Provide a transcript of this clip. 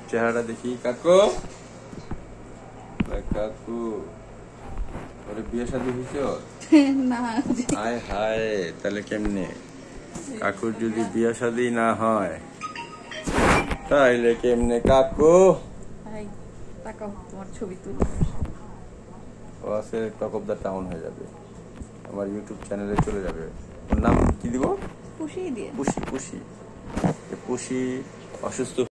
চেহারাটা দেখি। কাকু কাকু ওরে বিয়ে শাদী হয়েছে না? হায় হায়, তাহলে কেমনে? কাকুর যদি বিয়ে শাদী না হয় তাইলে কেমনে কাকু? তাকাও, তোমার ছবি তুল। ও আছে টক অফ দ্য টাউন হয়ে যাবে, আমার ইউটিউব চ্যানেলে চলে যাবে। ওর নাম কি দিব? পুষিয়ে দিয়ে পুষি। পুষি পুষি অসুস্থ